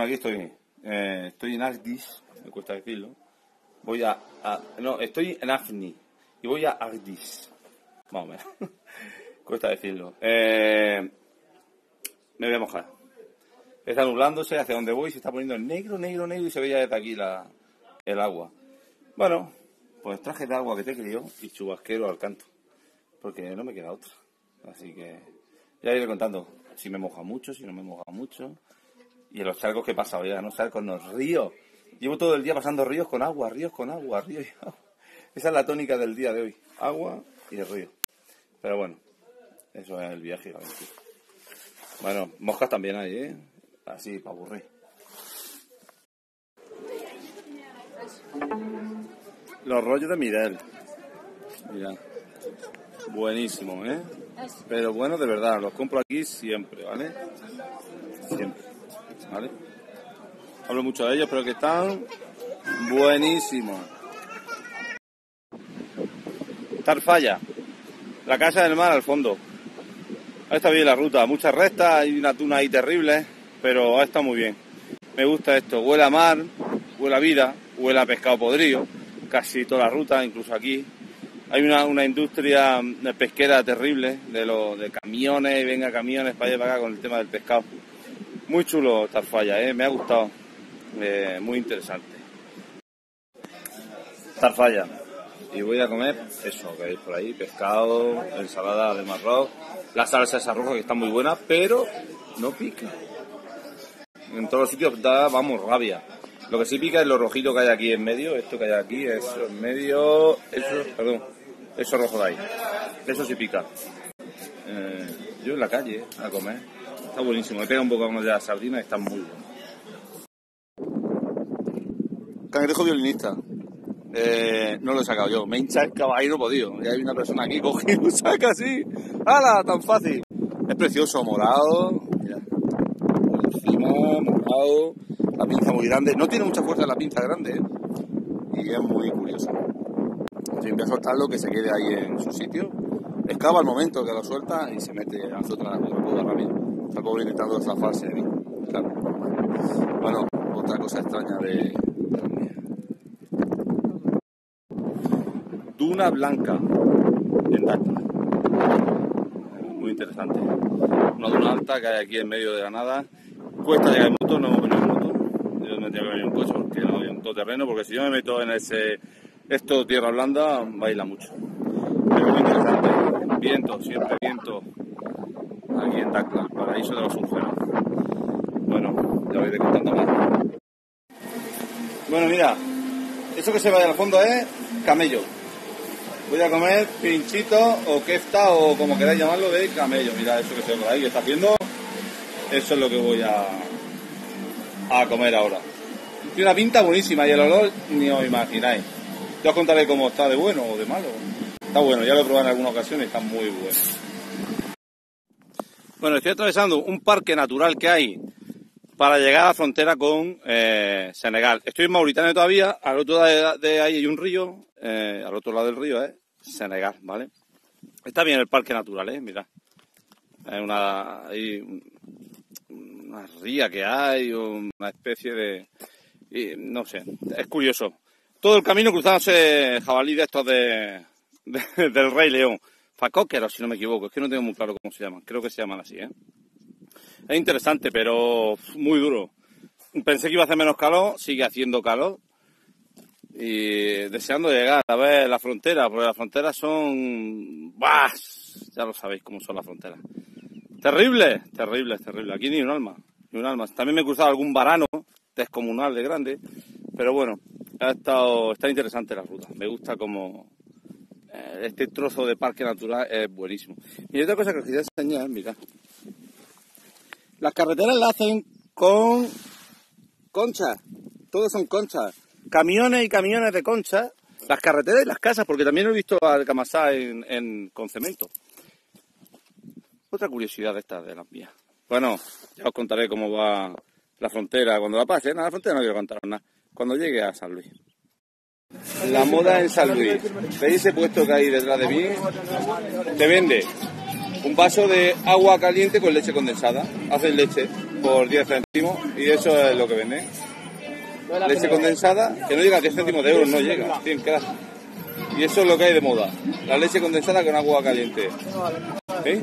Aquí estoy. Estoy en Ardis, me cuesta decirlo. No, estoy en Afni y voy a Ardis. Más o menos. Cuesta decirlo. Me voy a mojar. Está nublándose hacia donde voy, se está poniendo negro, negro, negro y se veía desde aquí el agua. Bueno, pues traje de agua que te crió y chubasquero al canto. Porque no me queda otra. Así que ya iré contando si me moja mucho, si no me moja mucho. Y en los charcos que he pasado ya, no charcos, no, ríos. Llevo todo el día pasando ríos con agua, ríos con agua, ríos y agua. Esa es la tónica del día de hoy. Agua y el río. Pero bueno, eso es el viaje. Bueno, moscas también hay, ¿eh? Así, para aburrir. Los rollos de Mirel. Mira. Buenísimo, ¿eh? Pero bueno, de verdad, los compro aquí siempre, ¿vale? Siempre, ¿vale? Hablo mucho de ellos, pero que están buenísimos. Tarfaya, la casa del mar al fondo. Ahí está bien la ruta, muchas rectas, hay una tuna ahí terrible, pero está muy bien. Me gusta esto, huele a mar, huele a vida, huele a pescado podrido, casi toda la ruta, incluso aquí. Hay una industria pesquera terrible, de camiones, venga camiones para allá y para acá con el tema del pescado. Muy chulo Tarfaya, me ha gustado, muy interesante. Tarfaya, y voy a comer eso que hay por ahí, pescado, ensalada de marrón, la salsa esa roja que está muy buena, pero no pica. En todos los sitios da, vamos, rabia. Lo que sí pica es lo rojito que hay aquí en medio, esto que hay aquí, eso en medio, eso rojo de ahí. Eso sí pica. Yo en la calle, a comer. Está buenísimo. Me pega un poco de la sardina y está muy bueno. Cangrejo violinista. No lo he sacado yo. Me hincha el caballo, no podido. Y hay una persona aquí cogido y saca así. ¡Hala! Tan fácil. Es precioso, morado. Mira. Por encima, morado. La pinza muy grande. No tiene mucha fuerza la pinza grande, ¿eh? Y es muy curioso. Si voy a soltarlo, que se quede ahí en su sitio. Excava al momento que lo suelta y se mete a otra coda rápido. Está como intentando zafarse de mí. Claro. Bueno, otra cosa extraña de Duna Blanca en Dakar. Muy interesante. Una duna alta que hay aquí en medio de la nada. Cuesta llegar en moto, no hemos venido en moto. Yo me tengo que venir en coche porque no hay un todoterreno, porque si yo me meto en esto tierra blanda, baila mucho. Pero muy interesante. Viento, siempre viento. Aquí en Dakar, el paraíso de los surferos. Bueno, ya os iré contando más. Bueno, mira, eso que se ve al fondo es camello. Voy a comer pinchito o kefta o como queráis llamarlo de camello. Mira eso que se ve por ahí que está haciendo. Eso es lo que voy a comer ahora. Tiene una pinta buenísima y el olor ni os imagináis. Ya os contaré cómo está de bueno o de malo. Está bueno, ya lo he probado en algunas ocasiones y está muy bueno. Bueno, estoy atravesando un parque natural que hay para llegar a la frontera con Senegal. Estoy en Mauritania todavía, al otro lado de ahí hay un río, al otro lado del río es Senegal, ¿vale? Está bien el parque natural, mirad. Hay una ría que hay, una especie de... no sé, es curioso. Todo el camino cruzándose jabalí de estos del Rey León. Facóqueros, si no me equivoco, es que no tengo muy claro cómo se llaman. Creo que se llaman así, ¿eh? Es interesante, pero muy duro. Pensé que iba a hacer menos calor, sigue haciendo calor. Y deseando llegar a ver la frontera, porque las fronteras son... ¡Bah! Ya lo sabéis cómo son las fronteras. Terrible, terrible, terrible. Aquí ni un alma, ni un alma. También me he cruzado algún varano descomunal de grande, pero bueno, está interesante la ruta. Me gusta como... este trozo de parque natural es buenísimo. Y otra cosa que os quería enseñar, mirad. Las carreteras las hacen con conchas. Todos son conchas. Camiones y camiones de conchas. Las carreteras y las casas, porque también he visto al Camasá con cemento. Otra curiosidad de estas de las vías. Bueno, ya os contaré cómo va la frontera cuando la pase. No, la frontera no quiero contaros nada. Cuando llegue a San Luis. La moda en San Luis. ¿Veis ese puesto que hay detrás de mí? Te vende un vaso de agua caliente con leche condensada. Hacen leche. por 10 céntimos y eso es lo que venden. Leche condensada, que no llega a 10 céntimos de euros, no llega, 100 crack. Y eso es lo que hay de moda, la leche condensada con agua caliente. ¿Sí?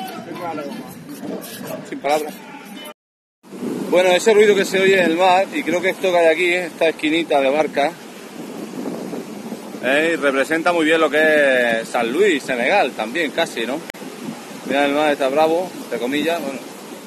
Sin palabras. Bueno, ese ruido que se oye en el mar, y creo que esto que hay aquí, esta esquinita de barca, representa muy bien lo que es San Luis, Senegal, también casi, ¿no? Mira, el mar está bravo, entre comillas, bueno.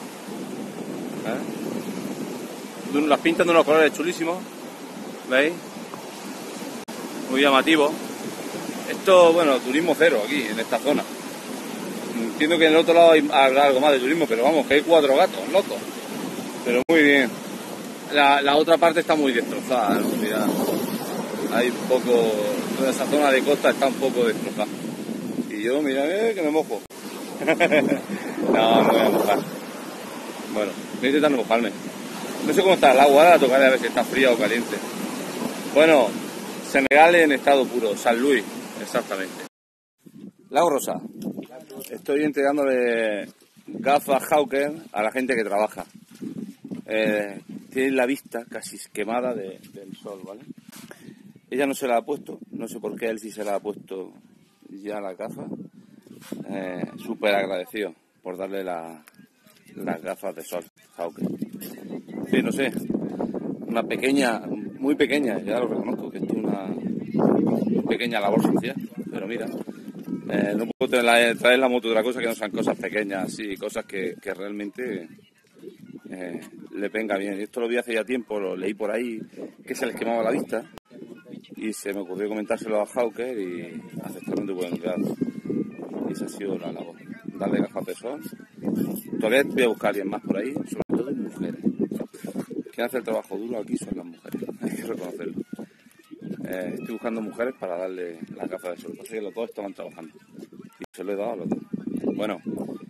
Las pintan de unos colores chulísimos, ¿veis? Muy llamativo. Esto, bueno, turismo cero aquí, en esta zona. Entiendo que en el otro lado habrá algo más de turismo, pero vamos, que hay 4 gatos locos. Pero muy bien. La otra parte está muy destrozada, ¿no? Mira, hay un poco, toda esa zona de costa está un poco destrozada. Y yo, mira, que me mojo. No, me voy a mojar. Bueno, voy a intentar no mojarme. No sé cómo está el agua, ahora la tocaré a ver si está fría o caliente. Bueno, Senegal en estado puro, San Luis, exactamente. Lago Rosa. Estoy entregándole gafas Hawker a la gente que trabaja. Tiene la vista casi quemada del sol, ¿vale? Ella no se la ha puesto, no sé por qué él sí se la ha puesto ya la gafa. Súper agradecido por darle las gafas de sol Hawker. Sí, no sé, una pequeña, muy pequeña, ya lo reconozco, que esto es una pequeña labor social, pero mira, no puedo traer la moto de otra cosa que no sean cosas pequeñas, sí, cosas que realmente le venga bien. Esto lo vi hace ya tiempo, lo leí por ahí, que se les quemaba la vista, y se me ocurrió comentárselo a Hawker y aceptaron de buen grado. Y esa ha sido la labor, darle gafas de sol. Todavía voy a buscar a alguien más por ahí, sobre todo mujeres. Quien hace el trabajo duro aquí son las mujeres, hay que reconocerlo. Estoy buscando mujeres para darle las gafas de sol, así que los dos estaban trabajando y se lo he dado a los dos. Bueno,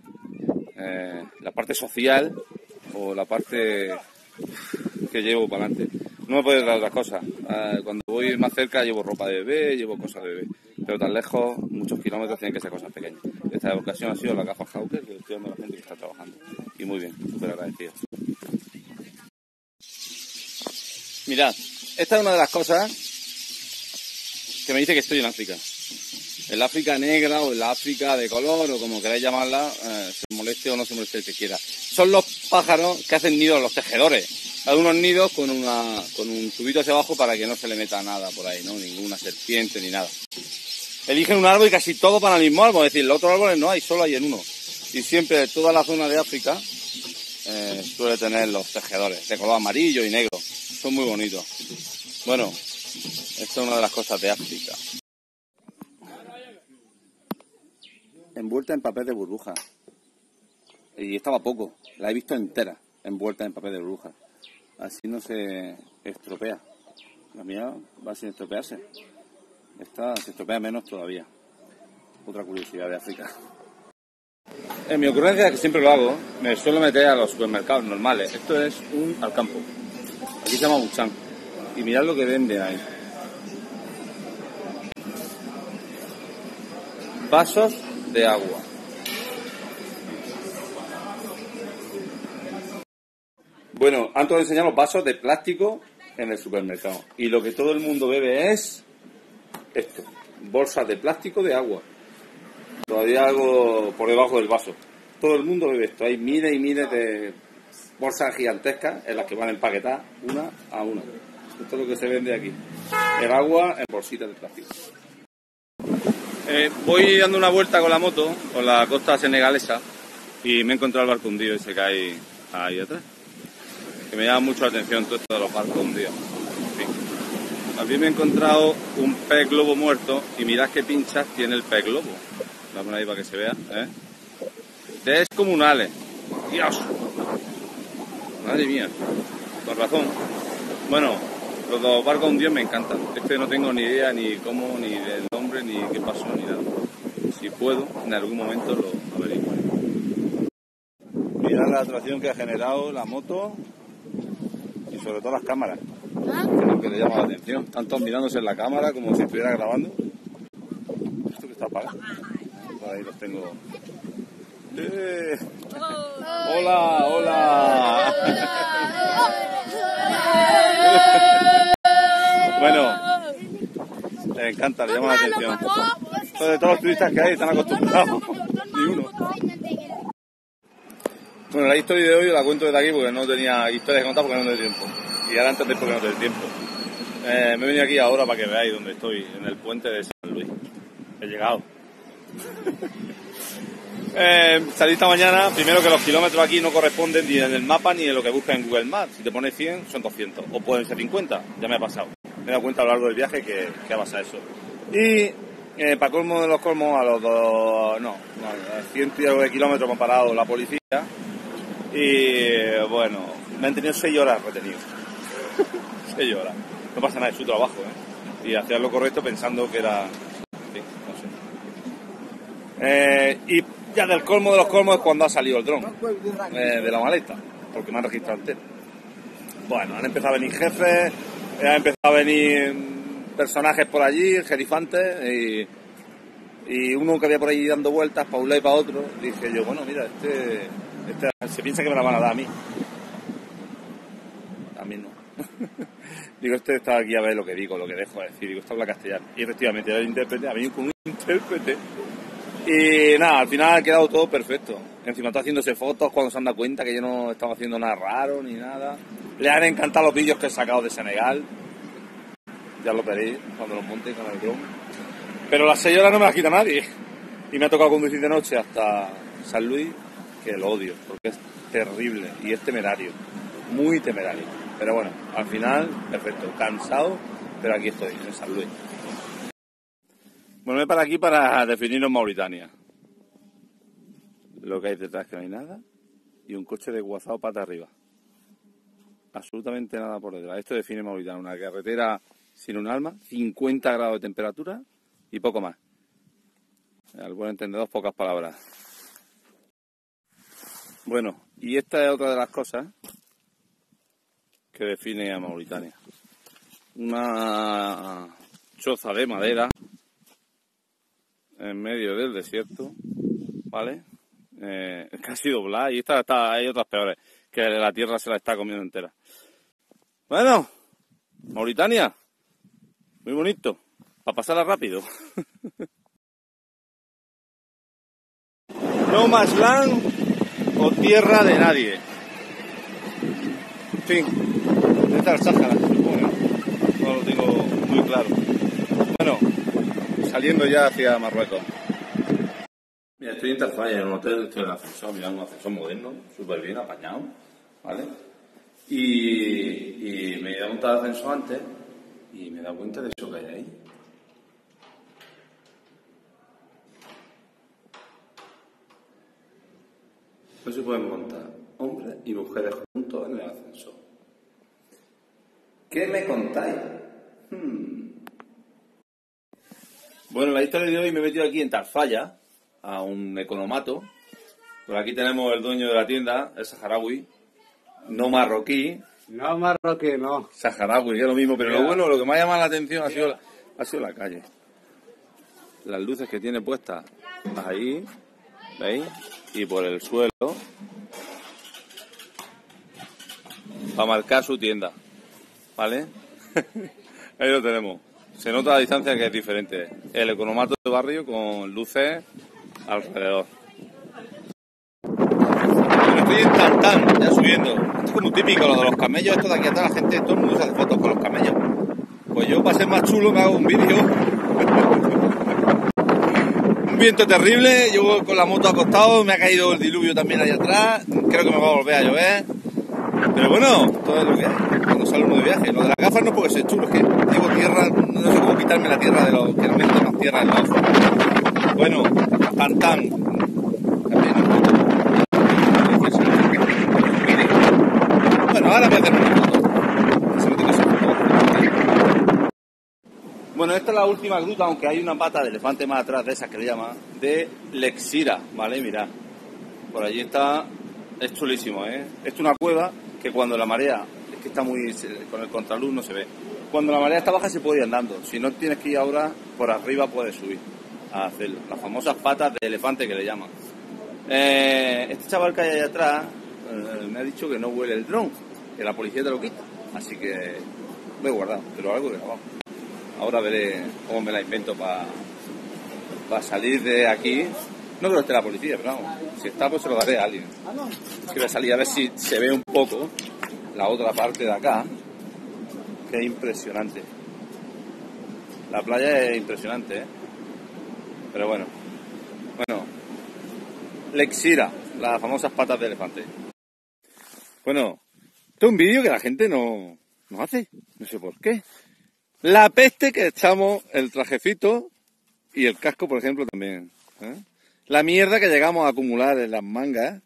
la parte social o la parte que llevo para adelante, no me puedes dar otras cosas. Cuando voy más cerca llevo ropa de bebé, llevo cosas de bebé, pero tan lejos, muchos kilómetros, tienen que ser cosas pequeñas. Esta ocasión ha sido la gafa Hawker, que estoy dando a la gente que está trabajando, y muy bien, súper agradecido. Mirad, esta es una de las cosas que me dice que estoy en África. El África negra o el África de color o como queráis llamarla, se moleste o no se moleste el que quiera. Son los pájaros que hacen nidos, los tejedores. Hay unos nidos con un tubito hacia abajo para que no se le meta nada por ahí, ¿no? Ninguna serpiente ni nada. Eligen un árbol y casi todo para el mismo árbol, es decir, los otros árboles no hay, solo hay en uno. Y siempre toda la zona de África suele tener los tejedores de color amarillo y negro. Son muy bonitos. Bueno, esta es una de las cosas de África. Envuelta en papel de burbuja. Y estaba poco. La he visto entera, envuelta en papel de burbuja. Así no se estropea. La mía va sin estropearse. Esta se estropea menos todavía. Otra curiosidad de África. En mi ocurrencia, que siempre lo hago, me suelo meter a los supermercados normales. Esto es un Alcampo. Aquí se llama Buchan. Y mirad lo que venden ahí. Vasos de agua. Bueno, antes de enseñar los vasos de plástico en el supermercado. Y lo que todo el mundo bebe es esto. Bolsas de plástico de agua. Todavía algo por debajo del vaso. Todo el mundo bebe esto. Hay miles y miles de bolsas gigantescas en las que van empaquetadas una a una. Esto es lo que se vende aquí. El agua en bolsitas de plástico. Voy dando una vuelta con la moto, por la costa senegalesa, y me he encontrado el barco hundido ese que hay ahí atrás. Que me llama mucho la atención todo esto de los barcos hundidos. Sí. También me he encontrado un pez globo muerto, y mirad qué pinchas tiene el pez globo. La pongo ahí para que se vea, Descomunales. Dios. Madre mía. Con razón. Bueno, los dos barcos hundidos me encantan. Este no tengo ni idea ni cómo, ni del nombre, ni qué pasó, ni nada. Si puedo, en algún momento lo averiguaré. Mirad la atracción que ha generado la moto y sobre todo las cámaras. Que es lo que le llama la atención. Están todos mirándose en la cámara como si estuviera grabando. Esto que está apagado. Por ahí los tengo Hola, hola. Bueno, les encanta, le llama la atención. Sobre todos los turistas que hay están acostumbrados. Ni uno. Bueno, la historia de hoy la cuento desde aquí porque no tenía historias que contar porque no tenía tiempo. Y ahora antes porque no tenía tiempo. Me he venido aquí ahora para que veáis dónde estoy, en el puente de San Luis. He llegado. Salí esta mañana, primero que los kilómetros aquí no corresponden ni en el mapa ni en lo que busca en Google Maps. Si te pones 100 son 200, o pueden ser 50, ya me ha pasado. Me he dado cuenta a lo largo del viaje que ha pasado eso. Y para colmo de los colmos, a los a 100 y algo de kilómetros me ha parado la policía. Y bueno, me han tenido 6 horas retenidos. 6 horas. No pasa nada, es su trabajo, ¿eh? Y hacía lo correcto pensando que era... Sí, no sé. Y ya del colmo de los colmos es cuando ha salido el dron de la maleta, porque me han registrado entero. Bueno, han empezado a venir jefes, han empezado a venir personajes por allí, gerifantes, y uno que había por ahí dando vueltas para un lado y para otro. Dije yo, bueno, mira, este se piensa que me la van a dar a mí. A mí no. Digo, está aquí a ver lo que digo, lo que dejo de decir. Digo, esto habla castellano. Y efectivamente, era el intérprete, ha venido con un intérprete. Y nada, al final ha quedado todo perfecto. Encima está haciéndose fotos cuando se han dado cuenta que yo no estaba haciendo nada raro ni nada. Le han encantado los vídeos que he sacado de Senegal. Ya lo veréis cuando los monte con el dron. Pero las 6 horas no me las quita nadie. Y me ha tocado conducir de noche hasta San Luis, que lo odio, porque es terrible y es temerario. Muy temerario. Pero bueno, al final, perfecto. Cansado, pero aquí estoy, en San Luis. Bueno, me para aquí para definirnos Mauritania. Lo que hay detrás que no hay nada. Y un coche desguazado pata arriba. Absolutamente nada por detrás. Esto define Mauritania. Una carretera sin un alma, 50 grados de temperatura y poco más. Al buen entendedor, pocas palabras. Bueno, y esta es otra de las cosas que define a Mauritania. Una choza de madera en medio del desierto, ¿vale? Casi doblada, y hay otras peores, que la tierra se la está comiendo entera. Bueno, Mauritania, muy bonito, para pasarla rápido. No más land o tierra de nadie. En fin, esta es el Sáhara, supongo. No lo tengo muy claro. Bueno, saliendo ya hacia Marruecos. Mira, estoy en Tarfaya, en un hotel, estoy en el ascensor, mirando un ascensor moderno, súper bien apañado, ¿vale? Y me he dado cuenta del ascensor antes y me he dado cuenta de eso que hay ahí. No se pueden montar hombres y mujeres juntos en el ascensor. ¿Qué me contáis? Bueno, la historia de hoy me he metido aquí en Tarfaya, a un economato. Por aquí tenemos el dueño de la tienda, el saharaui, no marroquí. No marroquí, no. Saharaui, que es lo mismo, pero lo que me ha llamado la atención ha sido la calle. Las luces que tiene puestas ahí, ¿veis? Y por el suelo, para marcar su tienda, ¿vale? Ahí lo tenemos. Se nota la distancia que es diferente. El economato de barrio con luces alrededor. Bueno, estoy en Tantán, ya subiendo. Esto es como típico, lo de los camellos, esto de aquí atrás, la gente, todo el mundo se hace fotos con los camellos. Pues yo, para ser más chulo, me hago un vídeo. Un viento terrible, yo con la moto acostado, me ha caído el diluvio también allá atrás. Creo que me va a volver a llover. Pero bueno, todo es lo que hay cuando sale uno de viaje. Lo de las gafas no es porque soy chulo, es que llevo tierra, no sé cómo quitarme la tierra de los que no me meten más tierra en los ojos. Bueno, Tantán. Bueno, ahora voy a hacer una foto. Bueno, esta es la última gruta, aunque hay una pata de elefante más atrás de esas que le llaman, de Lexira, ¿vale? Mirad, por allí está, es chulísimo, ¿eh? Esto es una cueva que cuando la marea, es que está muy, con el contraluz no se ve. Cuando la marea está baja se puede ir andando, si no tienes que ir ahora, por arriba puedes subir a hacerlo. Las famosas patas de elefante que le llaman. Este chaval que hay allá atrás me ha dicho que no huele el dron, que la policía te lo quita. Así que lo he guardado, pero algo que grabado. Ahora veré cómo me la invento para salir de aquí. No creo que esté la policía, pero vamos, si está pues se lo daré a alguien. Es que voy a salir a ver si se ve un poco la otra parte de acá, que es impresionante. La playa es impresionante, ¿eh? Pero bueno, Lexira, las famosas patas de elefante. Bueno, este es un vídeo que la gente no hace, no sé por qué. La peste que echamos el trajecito y el casco, por ejemplo, también, ¿eh? La mierda que llegamos a acumular en las mangas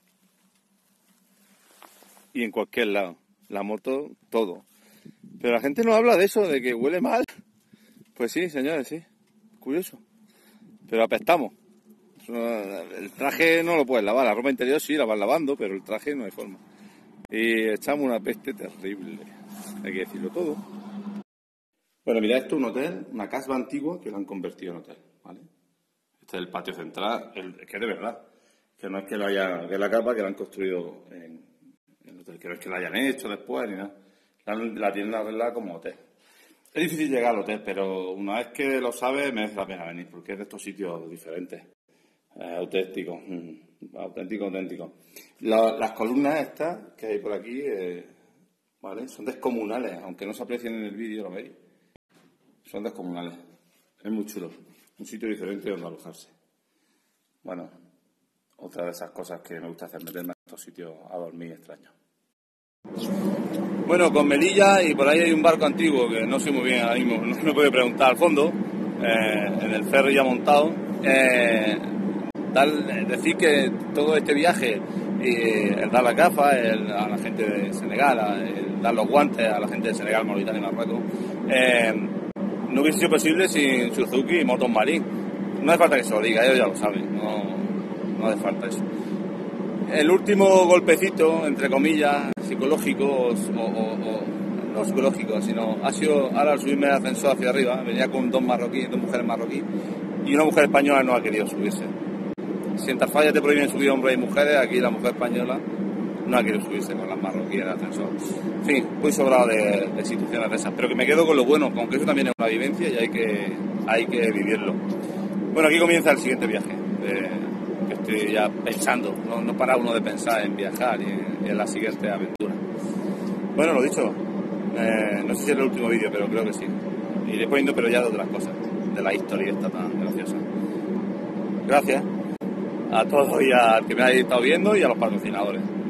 y en cualquier lado. La moto, todo. Pero la gente no habla de eso, de que huele mal. Pues sí, señores, sí. Curioso. Pero apestamos. El traje no lo puedes lavar. La ropa interior sí la vas lavando, pero el traje no hay forma. Y echamos una peste terrible. Hay que decirlo todo. Bueno, mirad, esto es un hotel, una casa antigua que lo han convertido en hotel, ¿vale? Este es el patio central, que de verdad, que no es que lo haya, que es la capa que la han construido en el hotel, que no es que la hayan hecho después ni nada. La tienen arreglada como hotel. Es difícil llegar al hotel, pero una vez que lo sabes merece la pena venir, porque es de estos sitios diferentes, auténticos, auténtico. Las columnas estas que hay por aquí, ¿vale? Son descomunales, aunque no se aprecien en el vídeo, ¿lo veis? Son descomunales. Es muy chulo. Un sitio diferente donde alojarse. Bueno, otra de esas cosas que me gusta hacer, meterme en estos sitios a dormir extraños. Bueno, con Melilla y por ahí hay un barco antiguo que no sé muy bien ahora mismo, no puedo preguntar al fondo, en el ferry ya montado. Decir que todo este viaje, el dar las gafas a la gente de Senegal, el dar los guantes a la gente de Senegal, Mauritania y Marruecos, no hubiese sido posible sin Suzuki y Motos Marín. No hace falta que se lo diga, ellos ya lo saben, no hace falta eso. El último golpecito, entre comillas, psicológico, no psicológico, sino ha sido ahora al subirme el ascensor hacia arriba, venía con dos mujeres marroquíes, y una mujer española no ha querido subirse. Si en Tafalla te prohíben subir hombres y mujeres, aquí la mujer española no ha querido subirse con las marroquíes en el ascensor. En fin, muy sobrado de situaciones de esas, pero que me quedo con lo bueno, aunque eso también es una vivencia y hay que vivirlo. Bueno, aquí comienza el siguiente viaje, que estoy ya pensando, no para uno de pensar en viajar y en la siguiente aventura. Bueno, lo dicho, no sé si es el último vídeo, pero creo que sí. Iré poniendo pero ya de otras cosas, de la historia esta tan graciosa. Gracias a todos y al que me haya estado viendo y a los patrocinadores.